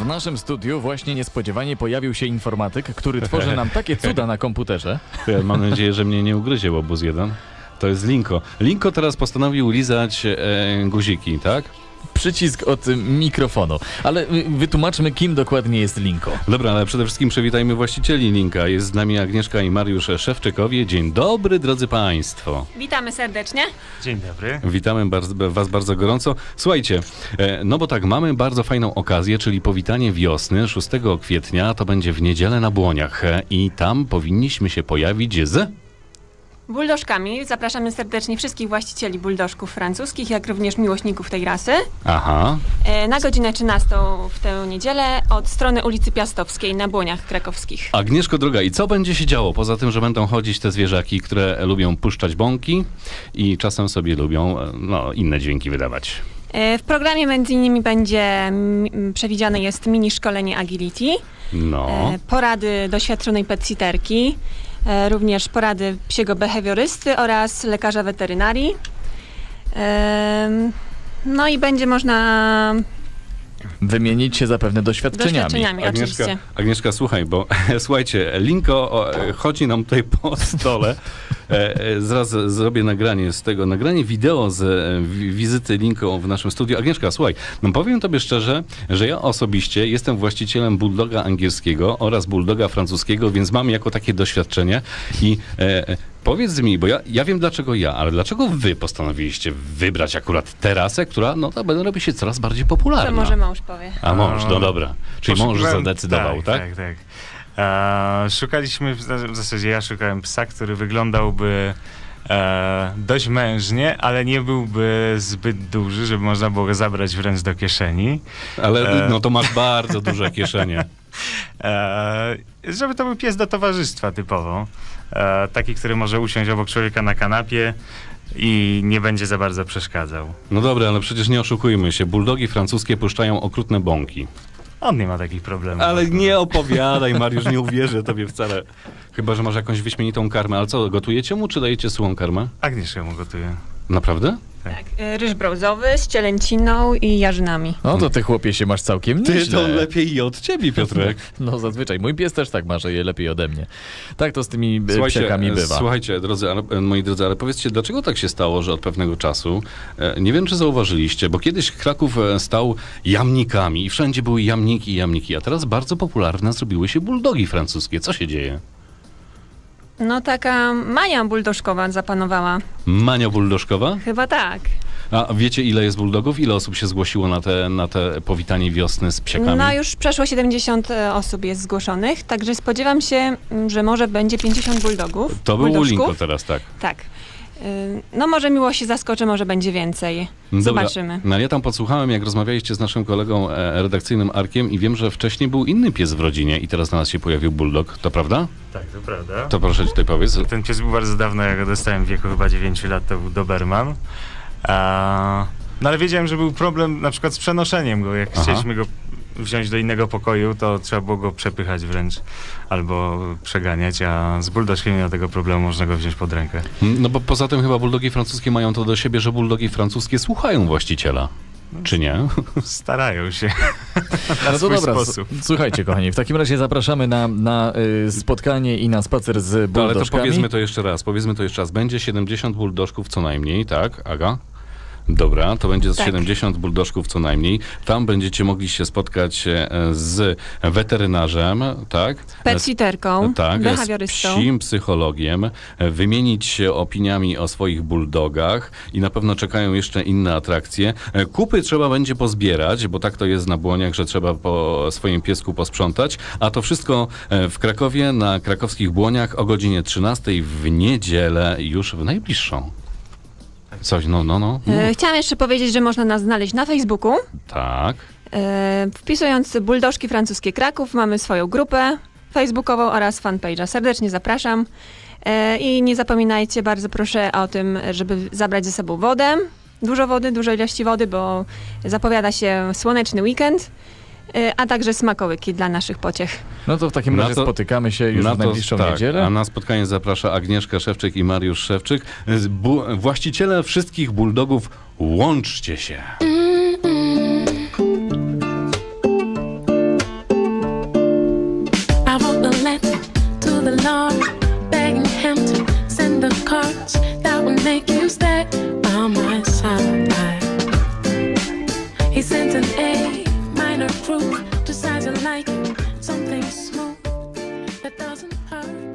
W naszym studiu właśnie niespodziewanie pojawił się informatyk, który tworzy nam takie cuda na komputerze. Ja mam nadzieję, że mnie nie ugryzie łobuz jeden. To jest Linko. Linko teraz postanowił lizać guziki, tak? Przycisk od mikrofonu. Ale wytłumaczmy, kim dokładnie jest Linko. Dobra, ale przede wszystkim przywitajmy właścicieli Linka. Jest z nami Agnieszka i Mariusz Szewczykowie. Dzień dobry, drodzy Państwo. Witamy serdecznie. Dzień dobry. Witamy Was bardzo gorąco. Słuchajcie, no bo tak, mamy bardzo fajną okazję, czyli powitanie wiosny 6 kwietnia. To będzie w niedzielę na Błoniach i tam powinniśmy się pojawić z... Buldożkami. Zapraszamy serdecznie wszystkich właścicieli buldożków francuskich, jak również miłośników tej rasy. Aha. Na godzinę 13 w tę niedzielę od strony ulicy Piastowskiej na Błoniach krakowskich. Agnieszko droga, i co będzie się działo? Poza tym, że będą chodzić te zwierzaki, które lubią puszczać bąki i czasem sobie lubią inne dźwięki wydawać. W programie między innymi będzie przewidziane jest mini szkolenie agility, porady doświadczonej pet-sitterki, również porady psiego behawiorysty oraz lekarza weterynarii. No i będzie można wymienić się zapewne doświadczeniami. Oczywiście. Agnieszka, słuchaj, bo słuchajcie, Linko chodzi nam tutaj po stole. Zaraz zrobię nagranie z tego, nagranie wideo z wizyty Linko w naszym studiu. Agnieszka, słuchaj, powiem tobie szczerze, że ja osobiście jestem właścicielem bulldoga angielskiego oraz bulldoga francuskiego, więc mam jako takie doświadczenie i powiedz mi, bo ja wiem dlaczego ale dlaczego wy postanowiliście wybrać akurat tę rasę, która notabene robi się coraz bardziej popularna? To może mąż powie. A mąż, no dobra. Czyli mąż zadecydował, tak? Tak. Szukaliśmy, w zasadzie ja szukałem psa, który wyglądałby dość mężnie, ale nie byłby zbyt duży, żeby można było go zabrać wręcz do kieszeni. Ale no to masz bardzo duże kieszenie. Żeby to był pies do towarzystwa typowo. Taki, który może usiąść obok człowieka na kanapie i nie będzie za bardzo przeszkadzał. No dobra, ale przecież nie oszukujmy się. Bulldogi francuskie puszczają okrutne bąki. On nie ma takich problemów. Ale nie opowiadaj, Mariusz, nie uwierzę tobie wcale. Chyba że masz jakąś wyśmienitą karmę. Ale co, gotujecie mu, czy dajecie suchą karmę? Agnieszka mu gotuje. Naprawdę? Tak. Ryż brązowy z cielęciną i jarzynami. No to ty, chłopie, się masz całkiem nieźle. Ty to lepiej i od ciebie, Piotrek. No zazwyczaj. Mój pies też tak ma, że je lepiej ode mnie. Tak to z tymi psiakami bywa. Słuchajcie, moi drodzy, ale powiedzcie, dlaczego tak się stało, że od pewnego czasu, nie wiem, czy zauważyliście, bo kiedyś Kraków stał jamnikami i wszędzie były jamniki, a teraz bardzo popularne zrobiły się bulldogi francuskie. Co się dzieje? No taka mania buldożkowa zapanowała. Mania buldożkowa? Chyba tak. A wiecie, ile jest bulldogów? Ile osób się zgłosiło na te powitanie wiosny z psiakami? No już przeszło 70 osób jest zgłoszonych, także spodziewam się, że może będzie 50 bulldogów. To był Linko teraz, tak. Tak. No może miło się zaskoczy, może będzie więcej. Zobaczymy. No ja tam podsłuchałem, jak rozmawialiście z naszym kolegą redakcyjnym Arkiem i wiem, że wcześniej był inny pies w rodzinie i teraz na nas się pojawił bulldog. To prawda? Tak, to prawda. To proszę tutaj powiedz. Ten pies był bardzo dawno, ja go dostałem w wieku chyba 9 lat, to był Doberman. No ale wiedziałem, że był problem na przykład z przenoszeniem go. Jak chcieliśmy go wziąć do innego pokoju, to trzeba było go przepychać wręcz albo przeganiać, a z bulldogiem nie ma tego problemu, można go wziąć pod rękę. No bo poza tym chyba bulldogi francuskie mają to do siebie, że bulldogi francuskie słuchają właściciela. Czy nie? Starają się. No to dobra, słuchajcie kochani, w takim razie zapraszamy na spotkanie i na spacer z buldożkami. Ale to powiedzmy to jeszcze raz. Będzie 70 buldożków co najmniej, tak, Aga? Dobra, to będzie 70 buldożków co najmniej. Tam będziecie mogli się spotkać z weterynarzem, tak? Pet-sitterką, behawiorystą. Z psim psychologiem, wymienić się opiniami o swoich bulldogach i na pewno czekają jeszcze inne atrakcje. Kupy trzeba będzie pozbierać, bo tak to jest na Błoniach, że trzeba po swoim piesku posprzątać, a to wszystko w Krakowie na krakowskich Błoniach o godzinie 13 w niedzielę już w najbliższą. Coś, no. Chciałam jeszcze powiedzieć, że można nas znaleźć na Facebooku. Tak. Wpisując buldożki francuskie Kraków, mamy swoją grupę facebookową oraz fanpage'a. Serdecznie zapraszam. I nie zapominajcie, bardzo proszę o tym, żeby zabrać ze sobą wodę. Dużo wody, dużo ilości wody, bo zapowiada się słoneczny weekend. A także smakołyki dla naszych pociech. No to w takim razie spotykamy się już w najbliższą niedzielę. A na spotkanie zaprasza Agnieszka Szewczyk i Mariusz Szewczyk. Właściciele wszystkich bulldogów, łączcie się. make you stay by my side. He sent an A minor group, decides I like it, something smooth that doesn't hurt.